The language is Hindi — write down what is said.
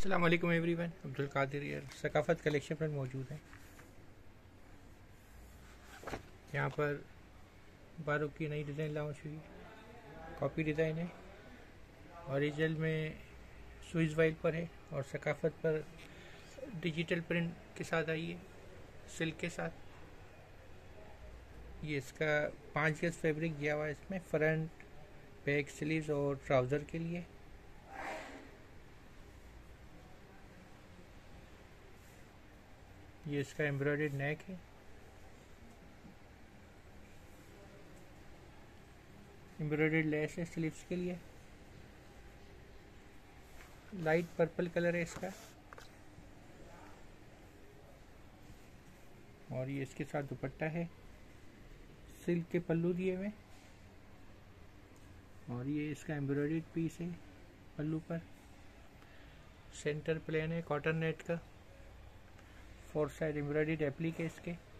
अस्सलाम वालेकुम एवरीवन, अब्दुल कादिर यार सकाफत कलेक्शन पर मौजूद है। यहाँ पर बारूक की नई डिज़ाइन लॉन्च हुई, कॉपी डिज़ाइन है। ओरिजिनल में स्विस वाइल पर है और सकाफत पर डिजिटल प्रिंट के साथ आई है, सिल्क के साथ। ये इसका 5 गज फैब्रिक दिया हुआ है इसमें, फ्रंट बैक स्लीव्स और ट्राउज़र के लिए। ये इसका एम्ब्रॉयडर्ड नेक है, एम्ब्रॉयडर्ड लेस है स्लीव्स के लिए। लाइट पर्पल कलर है इसका, और ये इसके साथ दुपट्टा है, सिल्क के पल्लू दिए हुए, और ये इसका एम्ब्रॉयडर्ड पीस है पल्लू पर। सेंटर प्लेन है कॉटन नेट का, 4 साइड एम्ब्रॉयडर्ड एप्लिक है इसके।